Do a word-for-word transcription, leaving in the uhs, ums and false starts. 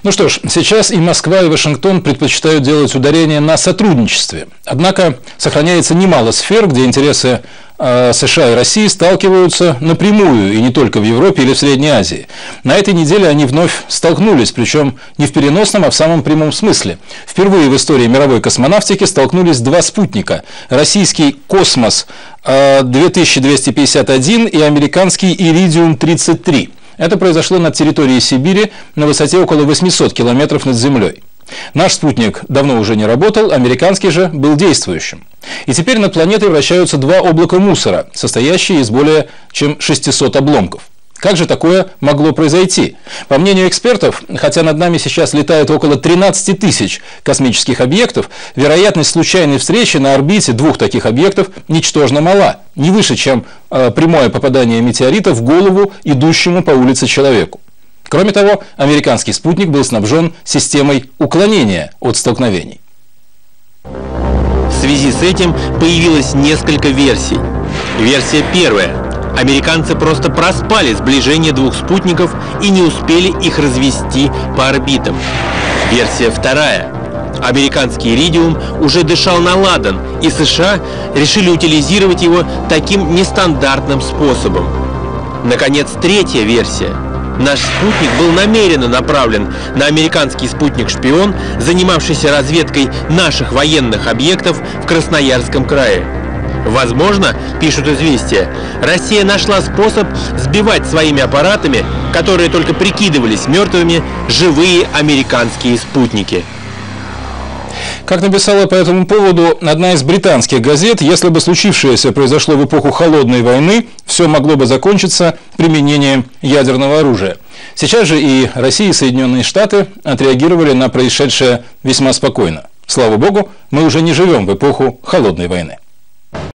Ну что ж, сейчас и Москва, и Вашингтон предпочитают делать ударение на сотрудничестве. Однако сохраняется немало сфер, где интересы э, США и России сталкиваются напрямую, и не только в Европе или в Средней Азии. На этой неделе они вновь столкнулись, причем не в переносном, а в самом прямом смысле. Впервые в истории мировой космонавтики столкнулись два спутника. Российский «Космос две тысячи двести пятьдесят один» и американский «Иридиум тридцать три». Это произошло над территорией Сибири на высоте около восьмисот километров над землей. Наш спутник давно уже не работал, американский же был действующим. И теперь над планетой вращаются два облака мусора, состоящие из более чем шестисот обломков. Как же такое могло произойти? По мнению экспертов, хотя над нами сейчас летает около тринадцати тысяч космических объектов, вероятность случайной встречи на орбите двух таких объектов ничтожно мала, не выше, чем э, прямое попадание метеорита в голову идущему по улице человеку. Кроме того, американский спутник был снабжен системой уклонения от столкновений. В связи с этим появилось несколько версий. Версия первая. Американцы просто проспали сближение двух спутников и не успели их развести по орбитам. Версия вторая. Американский «Иридиум» уже дышал на ладан, и США решили утилизировать его таким нестандартным способом. Наконец, третья версия. Наш спутник был намеренно направлен на американский спутник-шпион, занимавшийся разведкой наших военных объектов в Красноярском крае. Возможно, пишут «Известия», Россия нашла способ сбивать своими аппаратами, которые только прикидывались мертвыми, живые американские спутники. Как написала по этому поводу одна из британских газет, если бы случившееся произошло в эпоху холодной войны, все могло бы закончиться применением ядерного оружия. Сейчас же и Россия, и Соединенные Штаты отреагировали на происшедшее весьма спокойно. Слава богу, мы уже не живем в эпоху холодной войны.